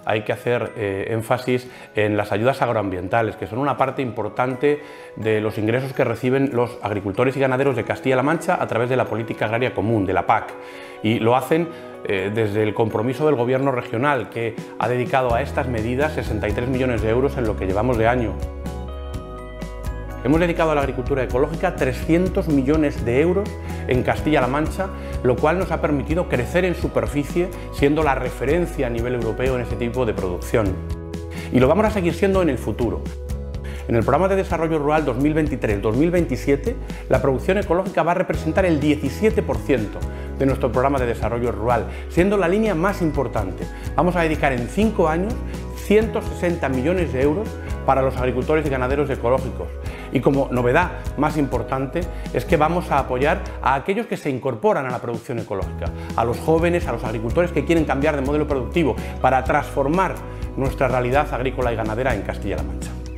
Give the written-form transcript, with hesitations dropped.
hay que hacer énfasis en las ayudas agroambientales, que son una parte importante de los ingresos que reciben los agricultores y ganaderos de Castilla-La Mancha a través de la Política Agraria Común, de la PAC. Y lo hacen desde el compromiso del Gobierno regional, que ha dedicado a estas medidas 63 millones de euros en lo que llevamos de año. Hemos dedicado a la agricultura ecológica 300 millones de euros en Castilla-La Mancha, lo cual nos ha permitido crecer en superficie, siendo la referencia a nivel europeo en este tipo de producción. Y lo vamos a seguir siendo en el futuro. En el Programa de Desarrollo Rural 2023-2027, la producción ecológica va a representar el 17% de nuestro Programa de Desarrollo Rural, siendo la línea más importante. Vamos a dedicar en 5 años 160 millones de euros para los agricultores y ganaderos ecológicos. Y como novedad más importante es que vamos a apoyar a aquellos que se incorporan a la producción ecológica, a los jóvenes, a los agricultores que quieren cambiar de modelo productivo para transformar nuestra realidad agrícola y ganadera en Castilla-La Mancha.